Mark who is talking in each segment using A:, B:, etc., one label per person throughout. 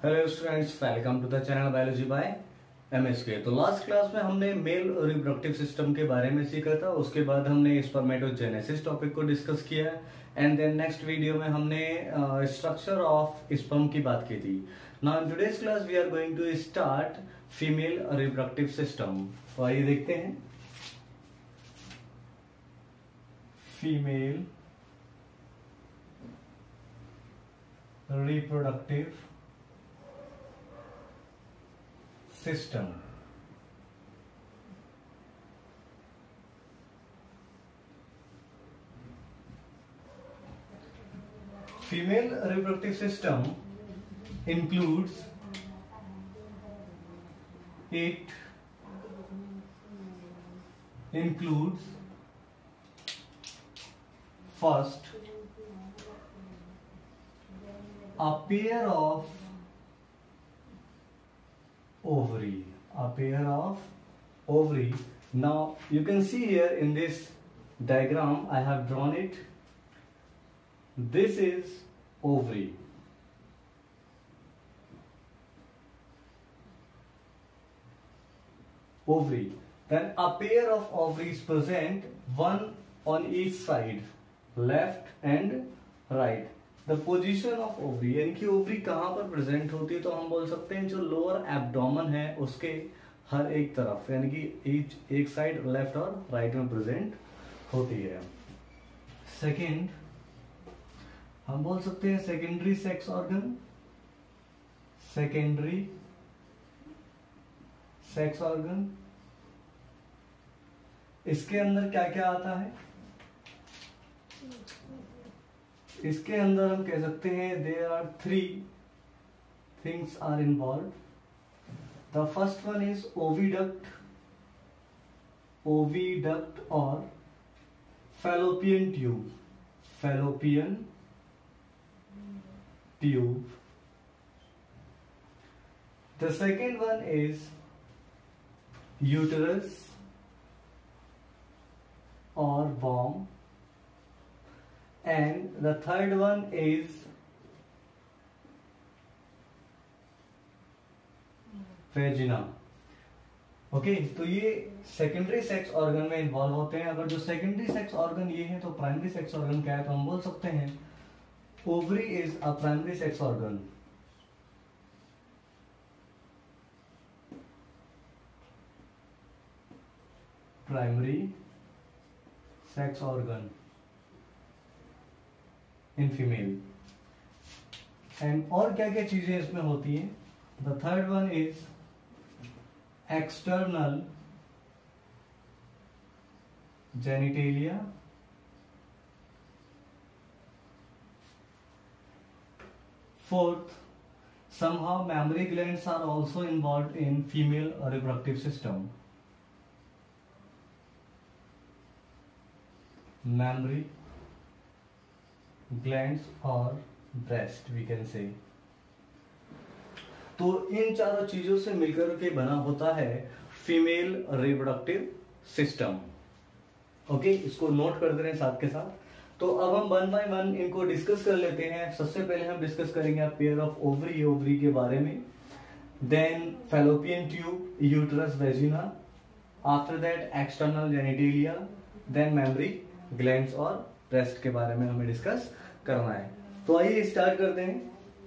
A: Hello students, welcome to the channel biology by MSK. तो last class में हमने male reproductive system के बारे में सीखा था। उसके बाद हमने स्पर्मेटोजेनेसिस टॉपिक को डिस्कस किया एंड देन नेक्स्ट वीडियो में हमने स्ट्रक्चर ऑफ स्पर्म की बात की थी। Now in today's class we are going to start female reproductive system. तो आइए देखते हैं female reproductive system। Female reproductive system includes first a pair of ovary. Now you can see here in this diagram I have drawn it. This is ovary. Then a pair of ovaries present, one on each side, left and right. The position of ovary, यानी कि ovary कहाँ पर present होती है, तो हम बोल सकते हैं जो लोअर एब्डोमेन है उसके हर एक तरफ, यानी कि एक साइड लेफ्ट और राइट में प्रेजेंट होती है। सेकंड हम बोल सकते हैं सेकेंडरी सेक्स ऑर्गन। इसके अंदर क्या क्या आता है? इसके अंदर हम कह सकते हैं there are 3 things are involve. The first one is oviduct और fallopian tube. The second one is uterus और वॉर्म, and the third one is vagina. Okay, तो ये सेकेंडरी सेक्स ऑर्गन में इन्वॉल्व होते हैं। अगर जो सेकेंडरी सेक्स ऑर्गन ये है तो प्राइमरी सेक्स ऑर्गन क्या है, तो हम बोल सकते हैं ovary is a primary sex organ. Primary sex organ in female. And और क्या क्या चीजें इसमें होती हैं? The third one is external genitalia, fourth somehow mammary glands are also involved in female reproductive system। mammary glands और breast we can say। तो इन चारों चीजों से मिलकर के बना होता है फीमेल रिप्रोडक्टिव सिस्टम। ओके, इसको नोट कर दे रहे हैं साथ के साथ। तो अब हम 1 बाय 1 इनको डिस्कस कर लेते हैं। सबसे पहले हम डिस्कस करेंगे पेयर ऑफ ओवरी के बारे में, then fallopian tube, uterus, vagina, after that external genitalia, then mammary glands और ब्रेस्ट के बारे में हमें डिस्कस करना है। तो आइए स्टार्ट करते हैं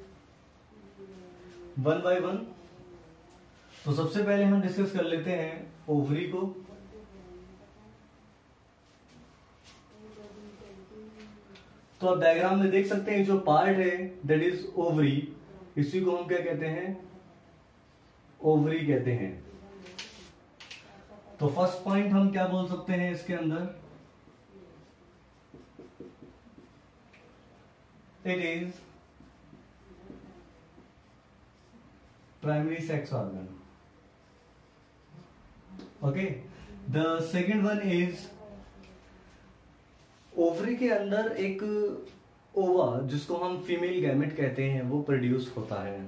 A: 1 बाय 1। तो सबसे पहले हम डिस्कस कर लेते हैं ओवरी को। तो आप डायग्राम में देख सकते हैं जो पार्ट है दैट इज ओवरी, इसी को हम क्या कहते हैं? ओवरी कहते हैं। तो फर्स्ट पॉइंट हम क्या बोल सकते हैं इसके अंदर? It is primary sex organ। Okay, the second one is ovary के अंदर एक ओवा, जिसको हम फीमेल गैमेट कहते हैं, वो प्रोड्यूस होता है।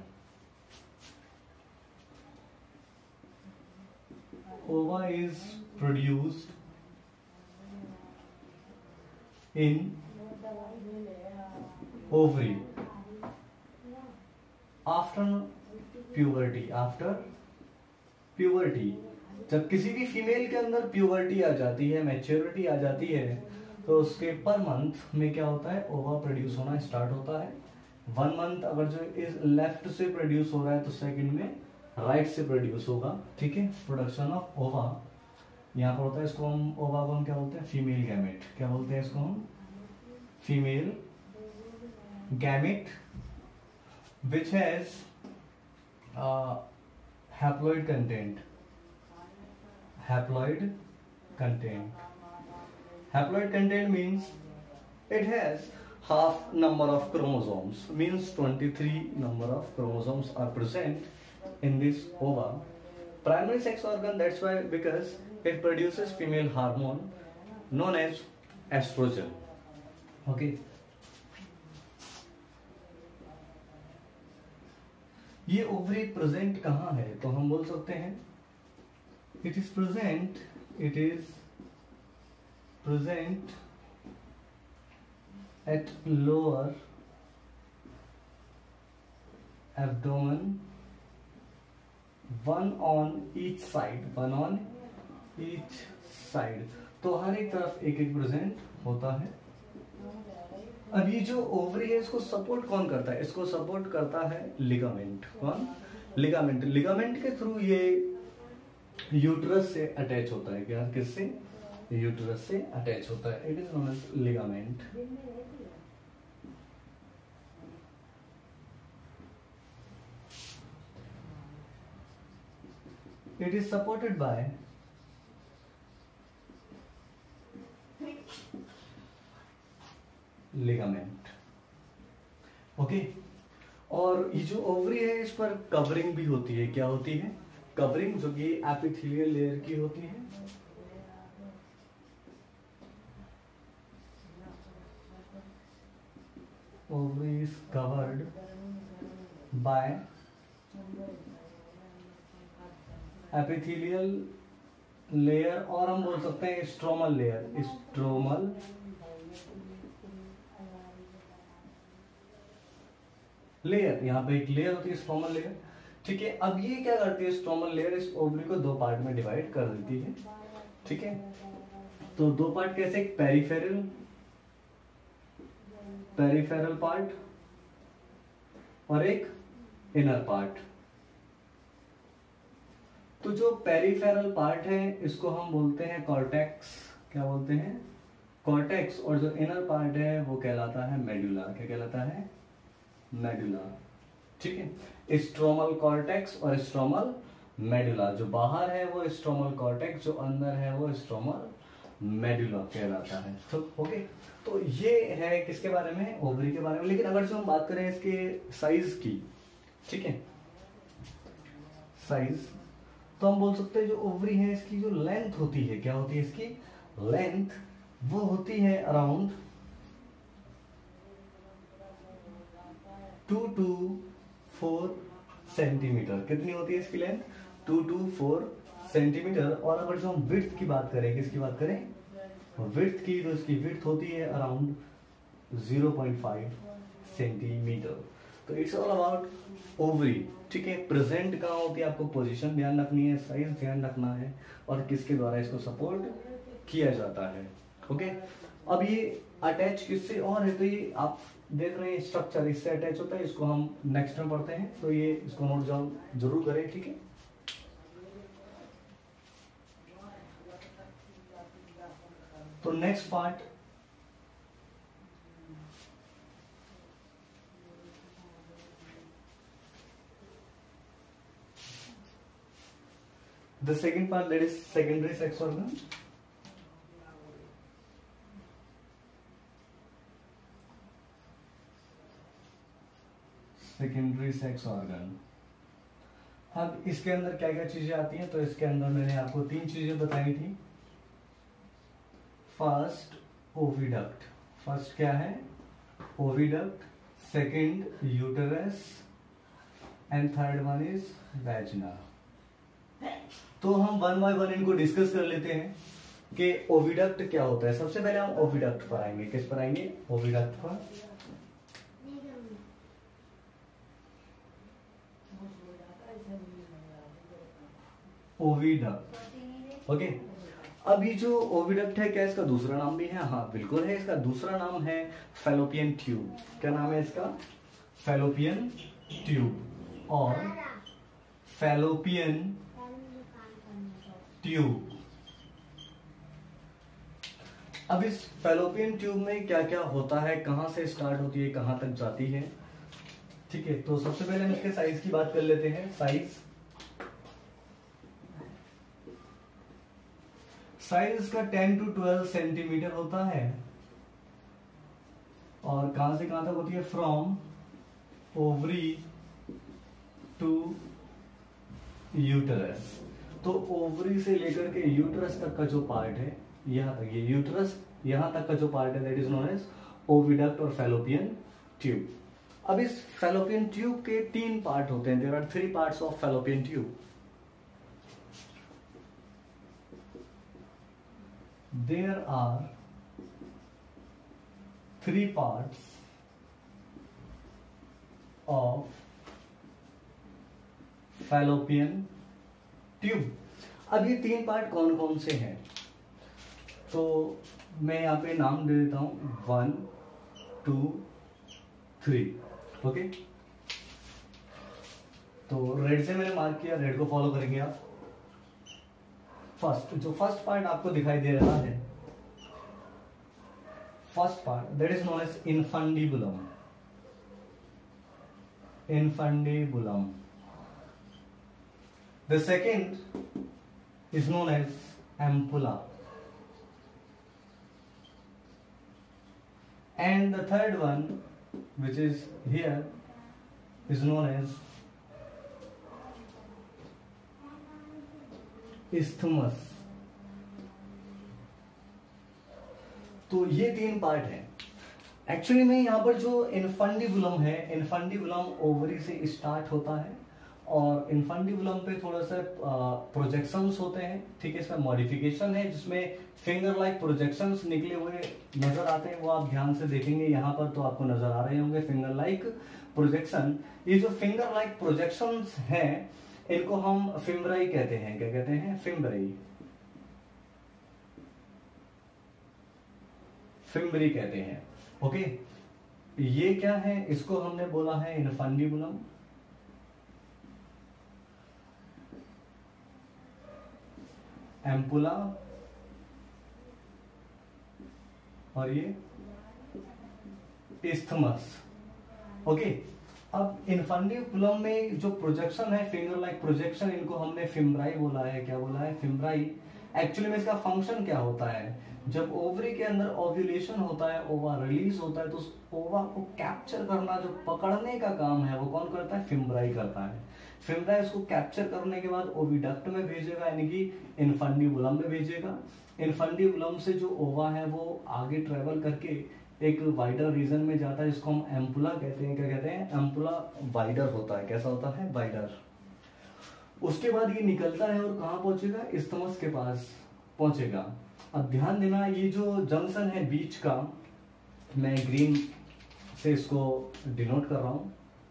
A: ova is produced in ovary. After puberty, after puberty, जब किसी भी फीमेल के अंदर प्यूबर्टी आ जाती है, मैच्योरिटी आ जाती है, तो उसके पर मंथ में क्या होता है, ओवा प्रोड्यूस होना स्टार्ट होता है। 1 मंथ अगर जो इस लेफ्ट से प्रोड्यूस हो रहा है तो सेकंड में राइट से प्रोड्यूस होगा, ठीक है। प्रोडक्शन ऑफ ओवा यहाँ पर होता है, इसको हम ओवा को हम क्या बोलते हैं, फीमेल गैमेट, क्या बोलते हैं इसको हम, female gamete which has haploid content, haploid content. Haploid content means it has half number of chromosomes, means 23 number of chromosomes are present in this ova. Primary sex organ, that's why, because it produces female hormone known as estrogen. Okay. ये ovary present कहाँ है, तो हम बोल सकते हैं it is present at lower abdomen, one on each side, तो हर एक तरफ एक एक प्रेजेंट होता है। अब ये जो ओवरी है इसको सपोर्ट कौन करता है, इसको सपोर्ट करता है लिगामेंट। कौन, लिगामेंट। लिगामेंट के थ्रू ये यूट्रस से अटैच होता है, क्या, किससे, यूट्रस से अटैच होता है, it is known as ligament. It is supported by ligament. Okay, और ये जो ओवरी है इस पर कवरिंग भी होती है, क्या होती है, कवरिंग, जो कि एपिथेलियल लेयर की होती है। Ovary is covered by epithelial layer, और हम बोल सकते हैं स्ट्रोमल लेयर, स्ट्रोमल लेयर। यहाँ पे एक लेयर होती है स्ट्रोमल लेयर, ठीक है। अब ये क्या करती है, स्ट्रोमल लेयर इस ओवरी को 2 पार्ट में डिवाइड कर देती है, ठीक है। तो 2 पार्ट कैसे, एक पेरिफेरल पार्ट और एक इनर पार्ट। तो जो पेरिफेरल पार्ट है इसको हम बोलते हैं कॉर्टेक्स, क्या बोलते हैं, कॉर्टेक्स, और जो इनर पार्ट है वो कहलाता है मेडुला, क्या कहलाता है, मेडुला, ठीक है। स्ट्रोमल कॉर्टेक्स और स्ट्रोमल मेडुला, जो बाहर है वो स्ट्रोमल कॉर्टेक्स, जो अंदर है वो स्ट्रोमल मेडुला कहलाता है। तो ओके, तो ये है किसके बारे में, ओवरी के बारे में। लेकिन अगर जो हम बात करें इसके साइज की, ठीक है, साइज, तो हम बोल सकते हैं जो ओवरी है इसकी जो लेंथ होती है, क्या होती है इसकी लेंथ, वो होती है अराउंड 2 to 4 सेंटीमीटर। कितनी होती है इसकी लेंथ, 2 to 4 सेंटीमीटर। और अगर जो हम विड्थ की बात करें, किसकी बात करें, विड्थ की, तो इसकी विड्थ होती है अराउंड 0.5 सेंटीमीटर। तो इट्स ऑल अबाउट ओवरी, ठीक है। प्रेजेंट कहाँ होती है, आपको पोजीशन ध्यान रखनी है, साइज ध्यान रखना है, और किसके द्वारा इसको सपोर्ट किया जाता है। ओके, अब ये अटैच किससे और है, तो ये आप देख रहे हैं स्ट्रक्चर इससे अटैच होता है, इसको हम नेक्स्ट में पढ़ते हैं, तो ये इसको नोट डाउन जरूर करें, ठीक है। तो next part, the second part, that is secondary sex organ. Secondary sex organ. अब इसके अंदर क्या क्या चीजें आती हैं, तो इसके अंदर मैंने आपको 3 चीजें बताई थी। फर्स्ट ओविडक्ट, फर्स्ट क्या है, oviduct, second uterus, and third one is vagina. तो हम 1 by 1 इनको डिस्कस कर लेते हैं कि ओविडक्ट क्या होता है। सबसे पहले हम ओविडक्ट पर आएंगे, किस पर आएंगे, ओविडक्ट पर। ओविडक्ट। ओके, अब ये जो ओविडक्ट है, क्या इसका दूसरा नाम भी है? हाँ बिल्कुल है, इसका दूसरा नाम है फैलोपियन ट्यूब। क्या नाम है इसका? फैलोपियन ट्यूब और फैलोपियन ट्यूब। अब इस फैलोपियन ट्यूब में क्या क्या होता है, कहां से स्टार्ट होती है, कहां तक जाती है? ठीक है, तो सबसे पहले हम इसके साइज की बात कर लेते हैं। साइज इसका 10 to 12 सेंटीमीटर होता है। और कहां से कहां तक होती है? From ovary to uterus. तो ओवरी से लेकर के यूटरस तक का जो पार्ट है, यहां तक, ये यूटरस यहां तक का जो पार्ट है, that is known as oviduct और फैलोपियन ट्यूब। अब इस फैलोपियन ट्यूब के 3 पार्ट होते हैं। There are 3 parts of fallopian tube. There are 3 parts of fallopian tube। अब ये 3 पार्ट कौन कौन से हैं? तो मैं यहाँ पे नाम दे देता हूं, 1 2 3। ओके, तो रेड से मैंने मार्क किया, रेड को फॉलो करेंगे आप। जो फर्स्ट पार्ट आपको दिखाई दे रहा है, first part, that is known as infundibulum. Infundibulum. The second is known as ampulla and the third one which is here is known as isthmus. तो ये 3 पार्ट है। एक्चुअली में यहाँ पर जो इनफंडिबुलम है, इनफंडिबुलम ओवरी से स्टार्ट होता है और इनफंडिबुलम पे थोड़ा सा प्रोजेक्शंस होते हैं। ठीक है, इसमें मॉडिफिकेशन है जिसमें फिंगर लाइक प्रोजेक्शंस निकले हुए नजर आते हैं। वो आप ध्यान से देखेंगे यहाँ पर तो आपको नजर आ रहे होंगे फिंगर लाइक प्रोजेक्शन। ये जो फिंगर लाइक प्रोजेक्शंस हैं, इनको हम फिम्ब्राई कहते हैं। क्या कहते हैं? फिम्ब्राई। फिम्ब्री कहते हैं। ओके, ये क्या है? इसको हमने बोला है इनफंडिबुलम। एम्पुला और ये इस्थमस। ओके, अब इनफंडिबुलम में जो प्रोजेक्शन है, फिंगर लाइक प्रोजेक्शन, इनको हमने फिम्ब्राई बोला है। क्या बोला है? फिम्ब्राई। एक्चुअली में इसका फंक्शन क्या होता है? जब ओवरी के अंदर ओव्यूलेशन होता है, ओवा रिलीज होता है, तो उस ओवा को कैप्चर करना, जो पकड़ने का काम है, वो कौन करता है? फिम्ब्राई करता है। फिम्ब्राई उसको कैप्चर करने के बाद ओविडक्ट में भेजेगा, यानी कि इनफंडिबुलम में भेजेगा। इनफंडिबुलम से जो ओवा है वो आगे ट्रेवल करके एक वाइडर रीजन में जाता है, जिसको हम एम्पुला कहते हैं। क्या कहते हैं? एम्पुला वाइडर होता है। कैसा होता है? वाइडर। उसके बाद ये निकलता है और कहाँ पहुंचेगा? इस्थमस के पास पहुंचेगा। अब ध्यान देना, ये जो जंक्शन है बीच का, मैं ग्रीन से इसको डिनोट कर रहा हूं।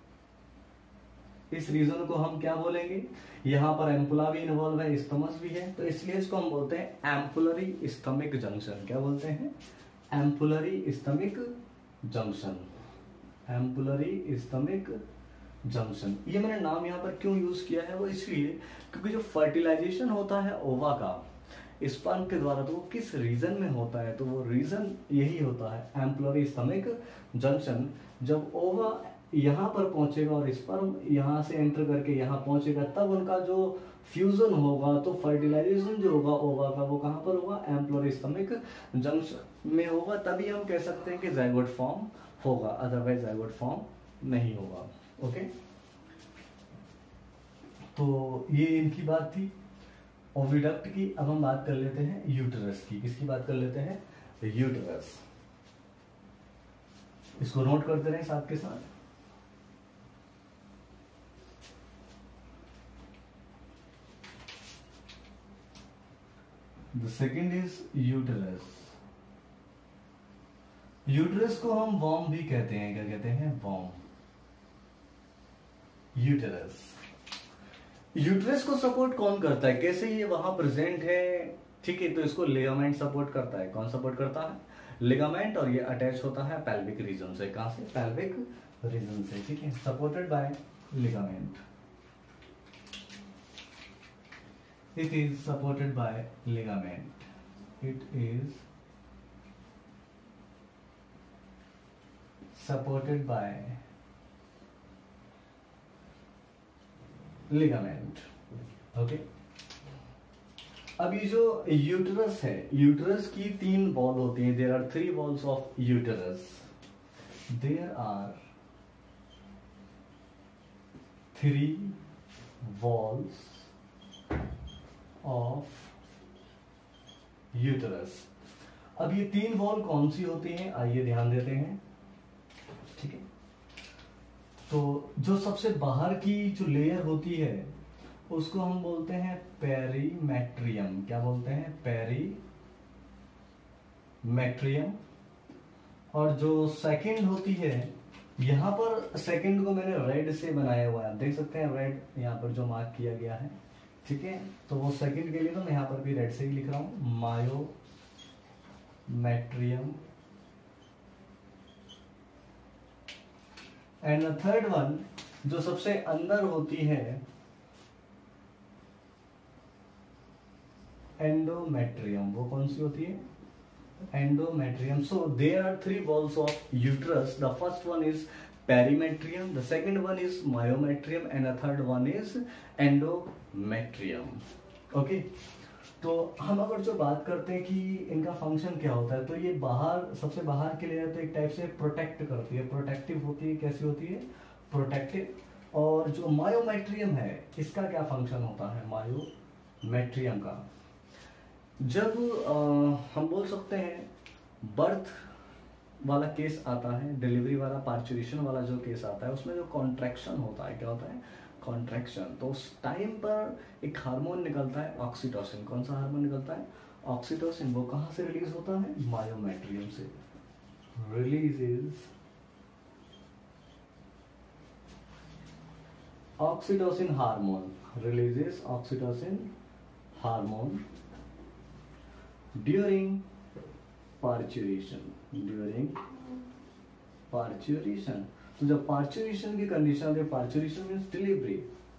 A: इस रीजन को हम क्या बोलेंगे? यहाँ पर एम्पुला भी इन्वॉल्व है, इस्थमस भी है, तो इसलिए इसको हम बोलते हैं एम्पुलरी स्टमक जंक्शन। क्या बोलते हैं? Ampullary stomach junction. Ampullary stomach junction. ये मैंने नाम यहाँ पर क्यों यूज किया है? वो इसलिए क्योंकि जो फर्टिलाइजेशन होता है ओवा का स्पर्म के द्वारा, तो वो किस रीजन में होता है? तो वो रीजन यही होता है, एम्पुलरी स्टमक जंक्शन। जब ओवा यहाँ पर पहुंचेगा और स्पर्म यहाँ से एंटर करके यहाँ पहुंचेगा, तब उनका जो फ्यूजन होगा, तो फर्टिलाइजेशन जो होगा ओवा का, वो कहाँ पर होगा? एम्पुलरी स्टमक जंक्शन में होगा। तभी हम कह सकते हैं कि जाइगोट फॉर्म होगा, अदरवाइज जाइगोट फॉर्म नहीं होगा। ओके, तो ये इनकी बात थी ओविडक्ट की। अब हम बात कर लेते हैं यूटरस की। किसकी बात कर लेते हैं? यूटरस। इसको नोट करते रहे साथ के साथ। The second is uterus. Uterus को हम वॉर्म भी कहते हैं। क्या कहते हैं? वॉर्म। यूटरस। यूट्रस को सपोर्ट कौन करता है, कैसे ये वहां प्रेजेंट है, ठीक है, तो इसको लिगामेंट सपोर्ट करता है। कौन सपोर्ट करता है? लिगामेंट। और ये अटैच होता है पेल्विक रीजन से। कहां से? पेल्विक रीजन से, ठीक है, supported by ligament. It is supported by ligament. It is supported by ligament. Okay, अब ये जो यूटरस है, यूटरस की 3 वॉल होती हैं। There are 3 walls of uterus. There are 3 walls of uterus. अब ये 3 वॉल कौन सी होती हैं, आइए ध्यान देते हैं, ठीक है। तो जो सबसे बाहर की जो लेयर होती है उसको हम बोलते हैं पेरीमेट्रियम। क्या बोलते हैं? पेरीमेट्रियम। और जो सेकंड होती है, यहां पर सेकंड को मैंने रेड से बनाया हुआ है, देख सकते हैं रेड यहां पर जो मार्क किया गया है, ठीक है। तो वो सेकंड के लिए तो मैं यहां पर भी रेड से ही लिख रहा हूं, मायोमेट्रियम। एंड थर्ड वन जो सबसे अंदर होती है, एंडोमेट्रियम। वो कौन सी होती है? Endometrium. So there are 3 walls of uterus. The first one is perimetrium, the second one is myometrium and the third one is endometrium. Okay, तो हम अगर जो बात करते हैं कि इनका फंक्शन क्या होता है, तो ये बाहर, सबसे बाहर की लेयर तो एक टाइप से प्रोटेक्ट करती है, प्रोटेक्टिव होती है। कैसी होती है? प्रोटेक्टिव। और जो मायोमेट्रियम है, इसका क्या फंक्शन होता है मायोमेट्रियम का? जब हम बोल सकते हैं बर्थ वाला केस आता है, डिलीवरी वाला, पार्चुरेशन वाला जो केस आता है, उसमें जो कॉन्ट्रैक्शन होता है, क्या होता है? कॉन्ट्रैक्शन। तो उस टाइम पर एक हार्मोन निकलता है ऑक्सीटोसिन। कौन सा हार्मोन निकलता है? ऑक्सीटोसिन। वो कहां से रिलीज होता है? मायोमेट्रियम से release is oxytocin hormone, releases oxytocin hormone during parturition. During parturition. तो जब पार्चुरेशन की कंडीशन होती है, पार्चुरेशन मीन्स डिलीवरी,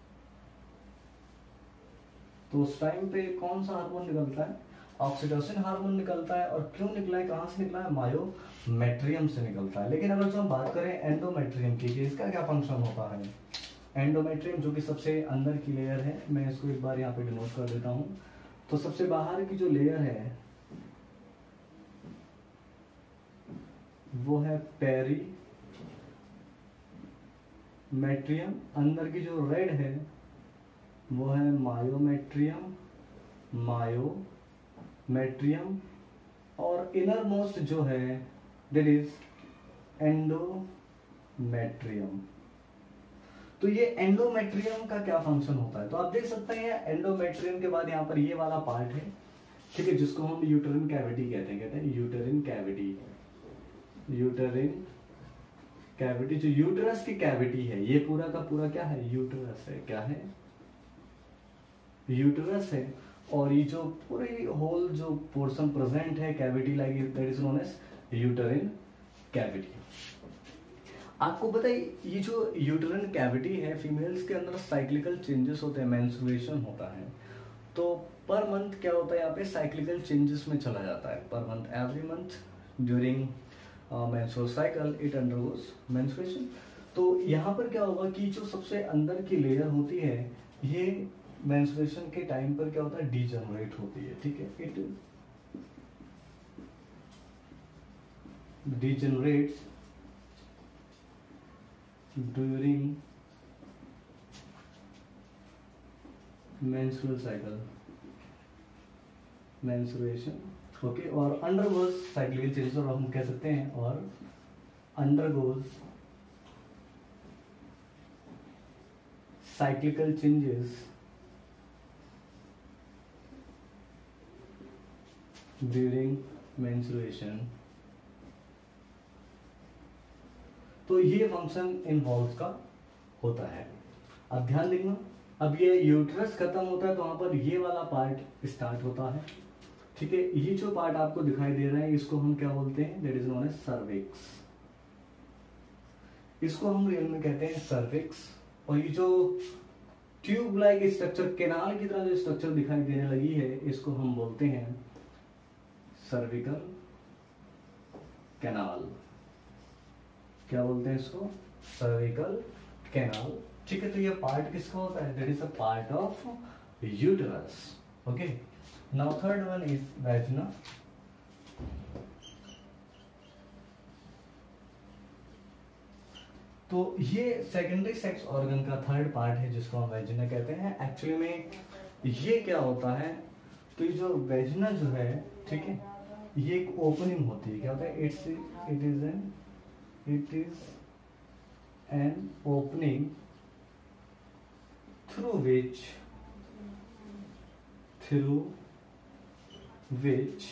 A: तो उस टाइम पे कौन सा हार्मोन निकलता है? ऑक्सीटोसिन हार्मोन निकलता है। और क्यों निकला है, कहां से निकला है? मायोमेट्रियम से निकलता है। लेकिन अगर जो हम बात करें एंडोमेट्रियम की, इसका क्या फंक्शन होता है? एंडोमेट्रियम जो कि सबसे अंदर की लेयर है, मैं इसको एक बार यहाँ पे डिनोट कर देता हूं। तो सबसे बाहर की जो लेयर है वो है पेरीमेट्रियम। अंदर की जो रेड है वो है मायोमेट्रियम, मायोमेट्रियम। और इनर मोस्ट जो है दैट इज एंडोमेट्रियम। तो ये एंडोमेट्रियम का क्या फंक्शन होता है? तो आप देख सकते हैं एंडोमेट्रियम के बाद यहाँ पर ये वाला पार्ट है, ठीक है, जिसको हम यूटेरिन कैविटी कहते हैं यूटेरिन कैविटी। यूटेरिन कैविटी, जो यूटरस की कैविटी है, ये पूरा का पूरा क्या है? यूटरस है। क्या है? यूटरस है। और ये जो पूरी होल जो पोर्शन प्रेजेंट है cavity like, that is known as uterine cavity. आपको पता है ये जो यूटेरिन कैविटी है, फीमेल्स के अंदर साइक्लिकल चेंजेस होते हैं, मेंस्ट्रुएशन होता है, तो पर मंथ क्या होता है यहाँ पे? साइक्लिकल चेंजेस में चला जाता है। Per month, every month during menstrual cycle it undergoes menstruation. तो यहाँ पर क्या होगा कि जो सबसे अंदर की लेयर होती है, ये मेंस्ट्रुएशन के टाइम पर क्या होता है? डीजनरेट होती है, ठीक है। It degenerates during menstrual cycle, menstruation, okay. और अंडरगोज साइक्लिकल चेंजेस, और हम कह सकते हैं, और undergoes cyclical changes during menstruation. तो ये फंक्शन इन वॉल्व्स का होता है। अब ध्यान देना, अब ये यूट्रस खत्म होता है तो वहां पर ये वाला पार्ट स्टार्ट होता है, ठीक है। ये जो पार्ट आपको दिखाई दे रहा है इसको हम क्या बोलते हैं, that is known as cervix. इसको हम रियल में कहते हैं सर्विक्स। और ये जो ट्यूब लाइक स्ट्रक्चर, कैनाल की तरह जो स्ट्रक्चर दिखाई देने लगी है, इसको हम बोलते हैं सर्विकल कैनाल। क्या बोलते हैं इसको, सर्विकल कैनाल, ठीक है। तो ये पार्ट किसका होता है, that is a part of uterus, okay. Now third one is vagina. तो ये सेकेंडरी सेक्स ऑर्गन का थर्ड पार्ट है जिसको हम वेजिना कहते हैं। एक्चुअली में ये क्या होता है, तो ये जो वेजिना जो है, ठीक है, ये एक ओपनिंग होती है। क्या होता है, it is an opening through which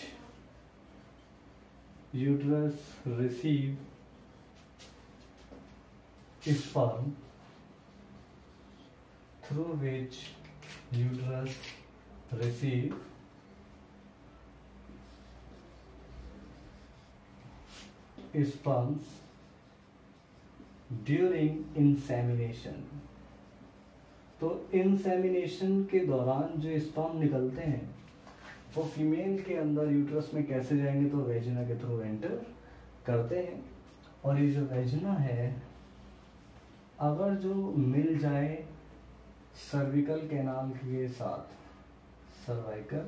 A: uterus receive sperm, through which uterus receive sperms during insemination। तो इंसेमिनेशन के दौरान जो स्पर्म निकलते हैं वो फीमेल के अंदर यूट्रस में कैसे जाएंगे, तो वेजिना के थ्रू एंटर करते हैं। और ये जो वेजिना है, अगर जो मिल जाए सर्विकल कैनाल के साथ, सर्वाइकल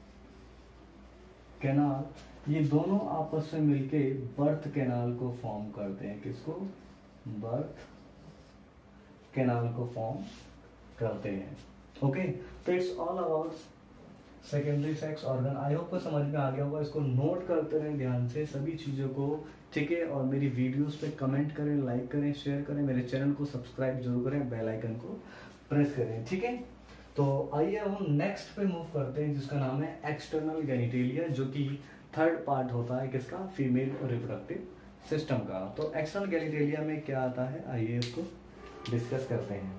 A: कैनाल, ये दोनों आपस में मिलके बर्थ कैनाल को फॉर्म करते हैं। किसको, बर्थ कैनाल को फॉर्म करते हैं, ओके। तो it's all about secondary sex organ. I hope को समझ में आ गया होगा। इसको नोट करते रहें ध्यान से सभी चीज़ों को, ठीक है। और मेरी वीडियोस पे कमेंट करें, लाइक करें, शेयर करें, मेरे चैनल को सब्सक्राइब जरूर करें, बेल आइकन को प्रेस करें, ठीक है। तो आइए अब हम नेक्स्ट पे मूव करते हैं जिसका नाम है एक्सटर्नल गेनिटेलिया, जो कि थर्ड पार्ट होता है किसका, फीमेल रिप्रोडक्टिव सिस्टम का। तो एक्सटर्नल गेनिटेलिया में क्या आता है, आइए इसको डिस्कस करते हैं।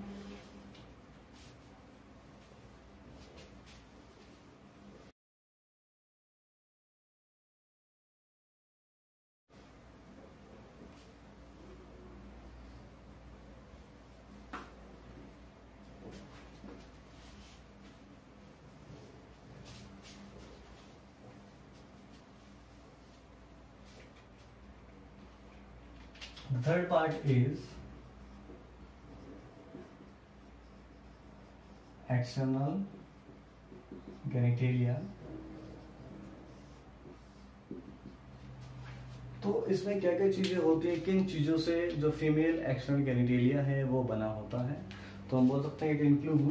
A: The third part is external genitalia। तो इसमें क्या क्या चीजें होती हैं, किन चीजों से जो फीमेल एक्सटर्नल गेनिटेलिया है वो बना होता है। तो हम बोल सकते हैं it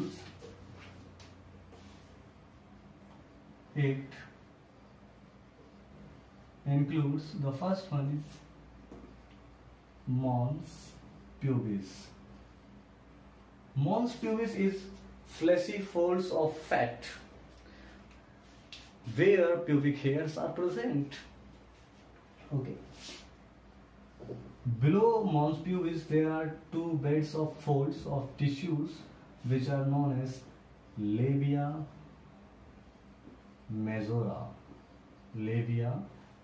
A: includes the first one is mons pubis। Mons pubis is fleshy folds of fat where pubic hairs are present, okay। Below mons pubis there are two beds of folds of tissues which are known as labia majora। labia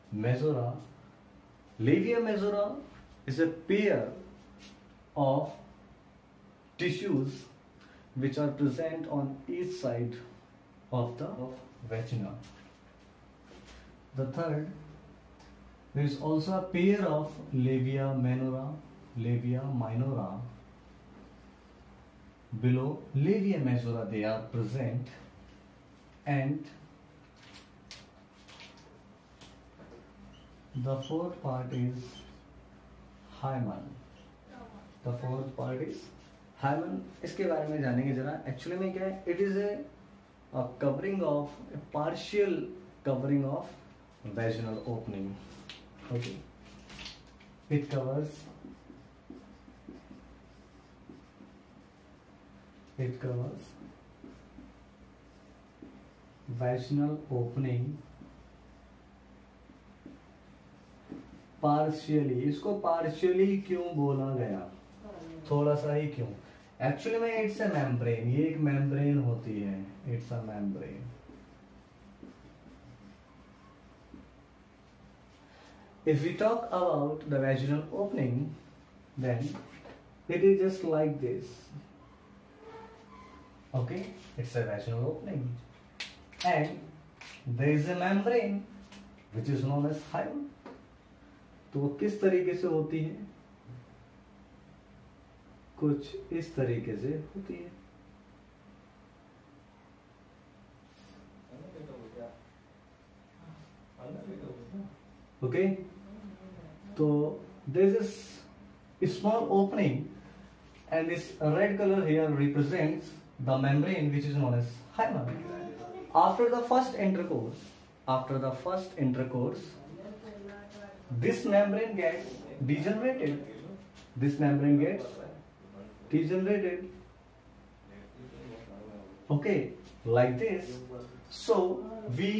A: majora is a pair of tissues which are present on each side of the vagina। The third, there is also a pair of labia minora below labia majora, they are present। And the fourth part is hymen। The fourth part is hymen। इसके बारे में जानेंगे जरा। Actually में क्या है, it is a covering of, partial covering of vaginal opening, okay। It covers vaginal opening partially. इसको partially क्यों बोला गया, थोड़ा सा ही क्यों, एक्चुअली में इट्स अ मेम्ब्रेन, ये एक मेम्ब्रेन होती है, it's a membrane. If we talk about the vaginal opening, then it is just like this. Okay, it's a vaginal opening, and there is a membrane which is known as hymen. तो वो किस तरीके से होती है? कुछ इस तरीके से होती है। Okay, so there is a small opening, and this red color here represents the membrane which is known as hymen. After the first intercourse, this membrane gets degenerated. Okay, like this. So we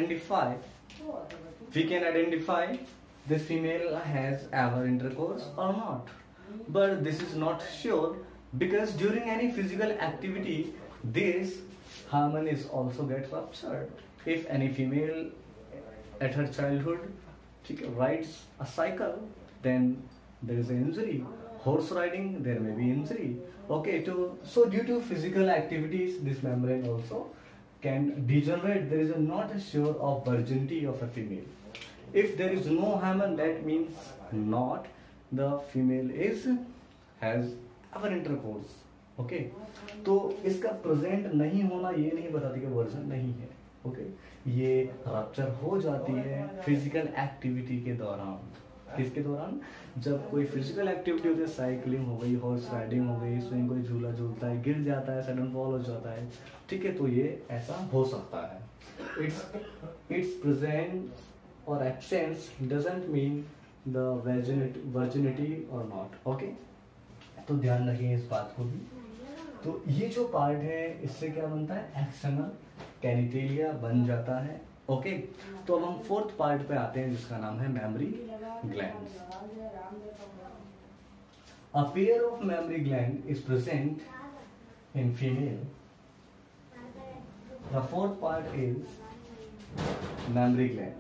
A: can identify this female has ever intercourse or not, but this is not sure because during any physical activity this hymen is also get ruptured. If any female at her childhood rides a cycle, then there is an injury. Horse riding, there may be injury. Okay, so due to physical activities this membrane also can degenerate. There is not a sure of virginity of a female. If there is no hymen, that means not the female has ever intercourse. Okay, तो इसका present नहीं होना ये नहीं बताती कि version नहीं है। ओके, ये रप्चर हो जाती है फिजिकल एक्टिविटी के दौरान। किसके दौरान? जब कोई फिजिकल एक्टिविटी होती है, साइकिलिंग हो गई, हॉर्स राइडिंग हो गई, इसमें कोई झूला झूलता है, गिर जाता है, सडन फॉल हो जाता है, ठीक है, तो ये ऐसा हो सकता है। It's present or absence doesn't mean the virginity or not. Okay, तो ध्यान रखिए इस बात को भी। तो ये जो पार्ट है इससे क्या बनता है? एक्सटर्नल कैनिटेलिया बन जाता है। ओके, तो अब हम फोर्थ पार्ट पे आते हैं जिसका नाम है mammary glands. A pair of mammary gland is present in female. The fourth part is mammary gland.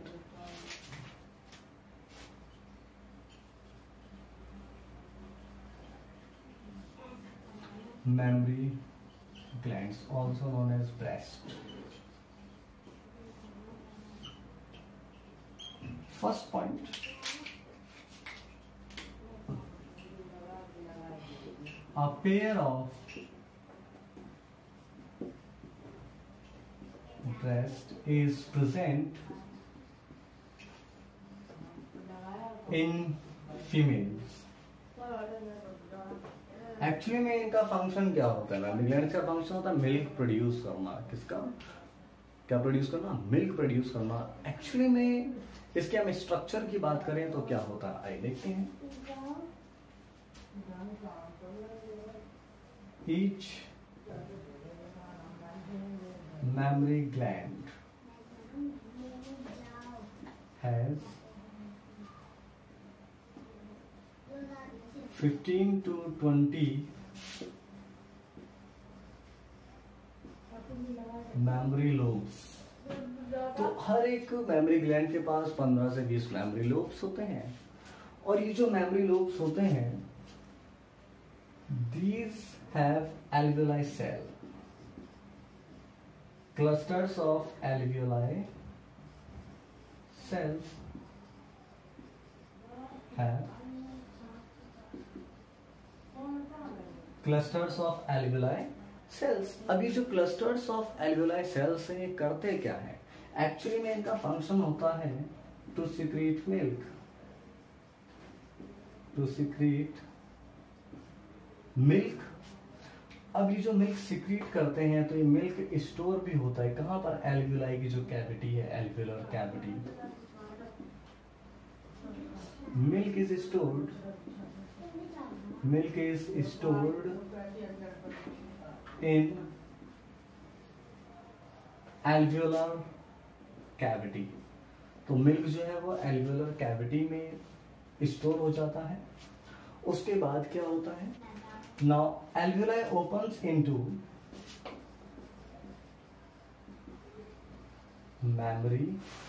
A: Mammary glands, also known as breast. First point, a pair of breast is present in females. Actually में इनका function क्या होता है? Mammary glands का function होता है milk produce करना। किसका? क्या प्रोड्यूस करना? मिल्क प्रोड्यूस करना। एक्चुअली में इसके हम स्ट्रक्चर की बात करें तो क्या होता है, आइए देखते हैं। Each mammary gland has 15 to 20 mammary lobes. तो हर एक मेमरी ग्लैंड के पास 15 से 20 मेमरी लोब्स होते हैं, और ये जो मेमरी लोब्स होते हैं these have alveoli cell, clusters of alveoli cells have clusters of alveoli cells। अभी जो clusters of alveoli cells हैं ये करते क्या है? एक्चुअली में इनका फंक्शन होता है to secrete milk, to secrete milk. अब ये जो मिल्क सिक्रीट करते हैं तो ये मिल्क स्टोर भी होता है कहां पर? एल्वियोलाई की जो कैविटी है, alveolar cavity. Milk is stored in alveolar cavity. तो मिल्क जो है वो एल्वियोलर कैविटी में स्टोर हो जाता है। उसके बाद क्या होता है? Now alveoli opens into mammary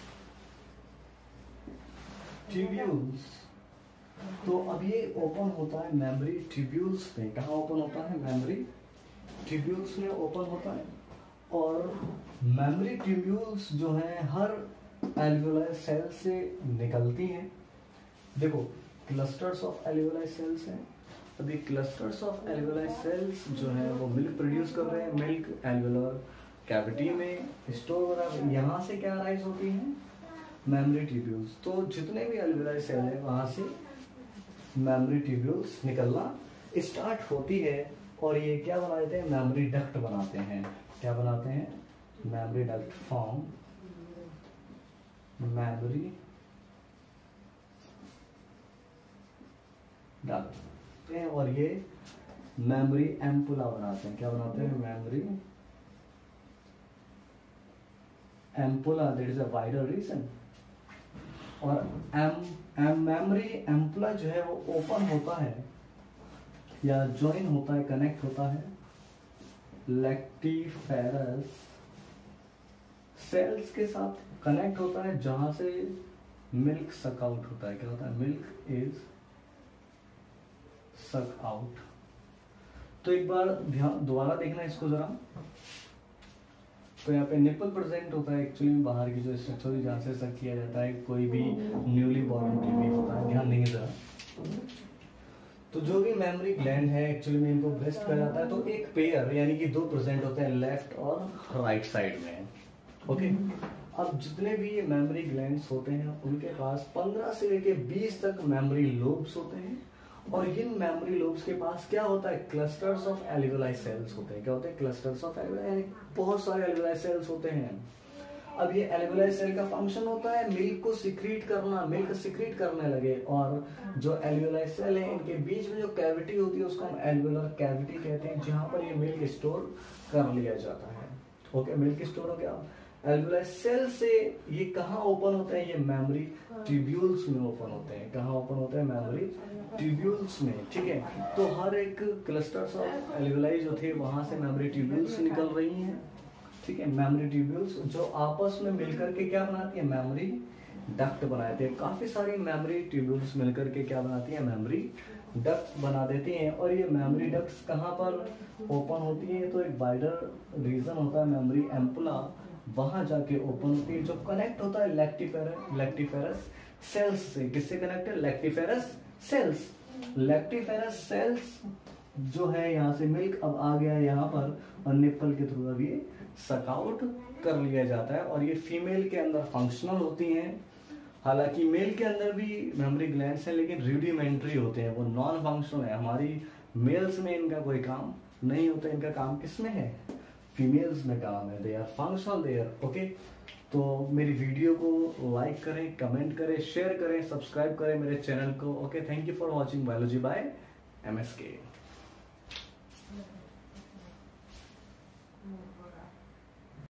A: tubules। तो अब ये ओपन होता है मेमोरी ट्यूब्यूल्स में। कहाँ ओपन होता है? मेमोरी ट्यूब्यूल्स में ओपन होता है। और मेमोरी ट्यूब्यूल्स जो है हर एल्वेओलाई सेल से निकलती हैं। देखो क्लस्टर्स ऑफ एल्वेओलाई सेल्स हैं। अभी क्लस्टर्स ऑफ एल्वेओलाई सेल्स जो है वो मिल्क प्रोड्यूस कर रहे हैं। मिल्क एल्वेओलर कैविटी में स्टोर हो रहा है। यहाँ से क्या राइज होती हैं? Mammary tubules. तो जितने भी एल्वेओलाई सेल है वहां से मेमोरी ट्यूब्यूल्स निकलना स्टार्ट होती है और ये क्या बना देते हैं? मेमोरी डक्ट बनाते हैं। क्या बनाते हैं? Mammary duct form mammary duct हैं और ये मेमोरी एम्पुला बनाते हैं। क्या बनाते हैं? Mammary ampulla, that is a wider region. और मेमोरी एम्पुला जो है वो ओपन होता है या ज्वाइन होता है, कनेक्ट होता है लैक्टिफेरस सेल्स के साथ कनेक्ट होता है जहां से मिल्क सक आउट होता है। क्या होता है? Milk is suck out. तो एक बार ध्यान दोबारा देखना इसको जरा। तो यहाँ पे निपल प्रेजेंट होता है एक्चुअली बाहर की जो स्ट्रक्चर है जहाँ से सक किया जाता है कोई भी न्यूली बॉर्न बेबी होता है। ध्यान देंगे जरा। तो जो भी मेमोरी ग्लैंड है एक्चुअली में इनको ब्रेस्ट कहा जाता है। तो एक पेयर यानी कि 2 प्रेजेंट होते हैं लेफ्ट और राइट साइड में। ओके अब जितने भी ये मेमोरी ग्लैंड्स होते हैं उनके पास 15 से लेके 20 तक मेमोरी लोब्स होते हैं। और इन मेमोरी लोब्स के पास क्या होता है? क्लस्टर्स ऑफ एल्वेओलाई सेल्स होते हैं। क्या होते हैं? क्लस्टर्स ऑफ एल्वेओलाई, यानी बहुत सारे एल्वेओलाई सेल्स होते हैं। अब ये एल्वेओलाई सेल का फंक्शन होता है मिल्क को सिक्रीट करना, मिल्क सिक्रीट करने लगे। और जो एल्वेओलाई सेल है इनके बीच में जो कैविटी होती है उसको हम एल्वेओलर कैविटी कहते हैं जहां पर ये मिल्क स्टोर कर लिया जाता है। ओके मिल्क स्टोर हो गया। एल्वेओलाई सेल से ये कहाँ ओपन होते हैं? ये मेमोरी ट्यूब्यूल्स में ओपन होते हैं। कहाँ ओपन होते हैं? मेमोरी ट्यूब्यूल्स में। ठीक है तो हर एक क्लस्टर्स ऑफ एल्वेओलाई जो थे वहां से मेमोरी ट्यूब्यूल्स निकल रही हैं। ठीक है मेमोरी ट्यूब्यूल्स जो आपस में मिलकर के क्या बनाती है? मेमोरी डक्ट बनाते हैं। काफी सारी मेमोरी ट्यूब्यूल्स मिलकर के क्या बनाती है? मेमोरी डक्ट बना देती हैं। और ये मेमोरी डक्ट्स कहाँ पर ओपन होती है? तो एक वाइडर रीजन होता है मेमोरी एम्पुला, वहां जाके ओपन होती है जो कनेक्ट होता है लैक्टिफेरस सेल्स से। किससे कनेक्ट है? Lactiferous sales. लैक्टिफेरस सेल्स जो है यहाँ से मिल्क अब आ गया यहाँ पर और निप्पल के थ्रू अब ये सक आउट कर लिया जाता है। और ये फीमेल के अंदर फंक्शनल होती हैं। हालांकि मेल के अंदर भी मेमोरी ग्लैंड्स हैं लेकिन रूडिमेंट्री होते हैं, वो नॉन फंक्शनल है। हमारी मेल्स में इनका कोई काम नहीं होता। इनका काम किसमें है? फीमेल्स में काम है। They are functional there. Okay तो मेरी वीडियो को लाइक करें, कमेंट करें, शेयर करें, सब्सक्राइब करें मेरे चैनल को। Okay thank you for watching biology bye MSK।